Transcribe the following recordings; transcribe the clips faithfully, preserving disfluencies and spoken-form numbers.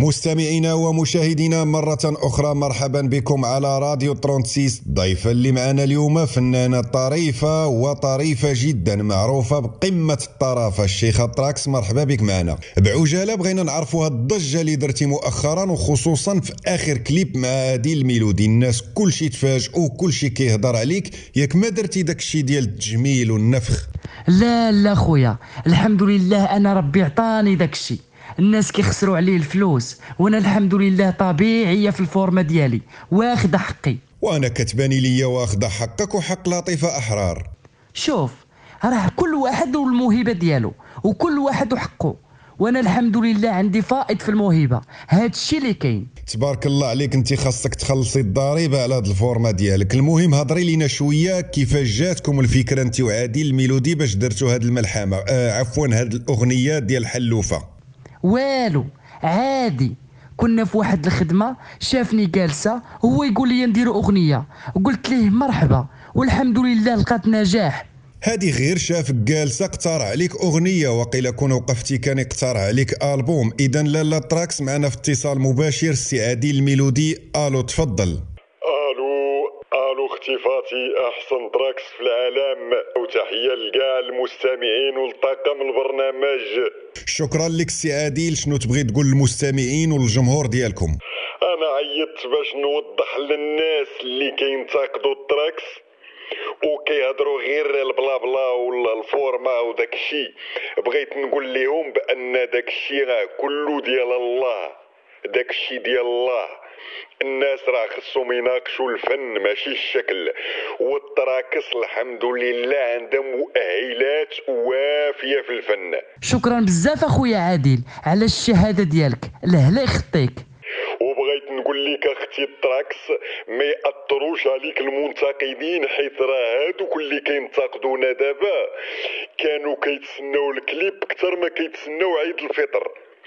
مستمعينا ومشاهدينا مرة أخرى مرحبا بكم على راديو ثلاثة وستين. ضيفة اللي معنا اليوم فنانة طريفة وطريفة جدا معروفة بقمة الطرافة، الشيخة تراكس. مرحبا بك معنا. بعجالة بغينا نعرفوا هاد الضجة اللي درتي مؤخرا وخصوصا في آخر كليب مع هادي الميلودي. الناس كل شيء تفاجئوا وكل شيء كيهضر عليك، ياك ما درتي داك الشيء ديال التجميل والنفخ؟ لا لا خويا، الحمد لله انا ربي عطاني داك الشيء. الناس كيخسروا عليه الفلوس وانا الحمد لله طبيعيه في الفورمه ديالي واخد حقي. وانا كتباني ليا واخد حقك وحق لطيفه احرار. شوف، راه كل واحد والموهبه ديالو وكل واحد وحقه، وانا الحمد لله عندي فائض في الموهبه، هاد الشيء اللي كاين. تبارك الله عليك، انت خاصك تخلصي الضريبه على هاد الفورمه ديالك. المهم هضري لينا شويه كيفاش جاتكم الفكره انت وعادل الميلودي باش درتوا هاد الملحمه، آه عفوا هاد الاغنيه ديال حلوفه. والو عادي، كنا في واحد الخدمه شافني جالسه هو يقول لي نديروا اغنيه، قلت ليه مرحبا والحمد لله لقات نجاح. هادي غير شافك جالسه اقترح عليك اغنيه، وقيل كون وقفتي كان يقترح عليك البوم. اذا لالا تراكس معنا في اتصال مباشر السي عادل الميلودي. الو تفضل. الو الو اختي فاتي، احسن تراكس في العالم، وتحيه لكاع المستمعين والطاقم البرنامج. شكرا لك سي عادل. شنو تبغي تقول للمستمعين والجمهور ديالكم؟ انا عيطت باش نوضح للناس اللي كينتقدوا التراكس وكيهضروا غير البلا بلا ولا الفورما وداك الشيء، بغيت نقول لهم بان داك الشيء راه كله ديال الله، داك الشيء ديال الله. الناس راه خصهم يناقشوا الفن ماشي الشكل، والتراكس الحمد لله عندها مؤهلات وافيه في الفن. شكرا بزاف اخويا عادل على الشهاده ديالك، لهلا يخطيك. وبغيت نقول لك اختي التراكس ما ياثروش عليك المنتقدين، حيت راه هادوك اللي كينتقدونا دابا كانوا كيتسناو الكليب اكثر ما كيتسناو عيد الفطر.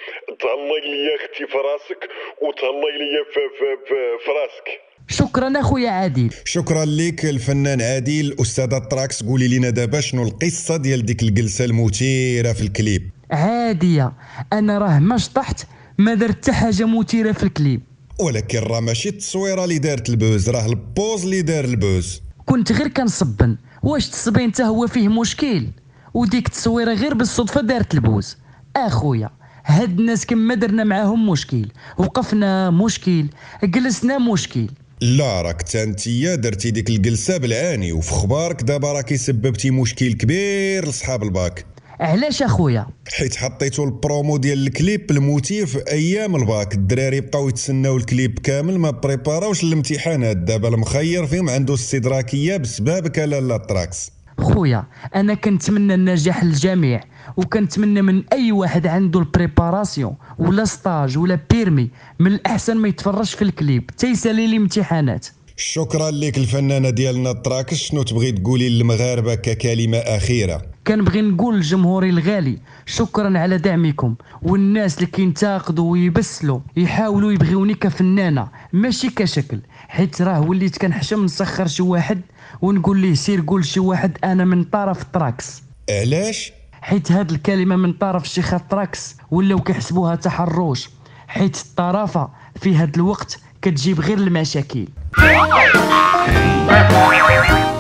تهلاي ليا اختي في راسك وتهلاي ليا في, في, في, في راسك. شكرا اخويا عادل. شكرا لك الفنان عادل. استاذه تراكس، قولي لنا دابا شنو القصه ديال ديك الجلسه المثيره في الكليب؟ عاديه، انا راه ما شطحت ما درت حتى حاجه مثيره في الكليب، ولكن راه ماشي التصويره اللي دارت البوز، راه البوز اللي دار البوز. كنت غير كنصبن، واش التصبين حتى هو فيه مشكل؟ وديك التصويره غير بالصدفه دارت البوز. اخويا هاد الناس كما درنا معاهم مشكل، وقفنا مشكل، جلسنا مشكل. لا راك تا نتيا درتي ديك الجلسه بالعاني، وفي خبارك دابا راكي سببتي مشكل كبير لصحاب الباك. علاش اخويا؟ حيت حطيتو البرومو ديال الكليب المثير في ايام الباك. الدراري بقاو يتسناو الكليب كامل، ما بريباراوش الامتحانات. دابا المخير فيهم عنده استدراكيه بسببك لالا تراكس. خويا انا كنتمنى النجاح للجميع، وكنتمنى من اي واحد عنده البريباراسيون ولا ستاج ولا بيرمي من الاحسن ما يتفرج في الكليب تيسالي لي امتحانات. شكرا لك الفنانه ديالنا تراكس. شنو تبغي تقولي للمغاربه ككلمه اخيره؟ كنبغي نقول لجمهوري الغالي شكرا على دعمكم، والناس اللي كينتقدوا ويبسلوا يحاولوا يبغيوني كفنانه ماشي كشكل، حيت راه وليت كنحشم نسخر شي واحد ونقول ليه سير قول شي واحد انا من طرف تراكس. علاش؟ حيت هاد الكلمه من طرف الشيخ تراكس ولاو كيحسبوها تحرش، حيت الطرافه في هاد الوقت كتجيب غير المشاكل.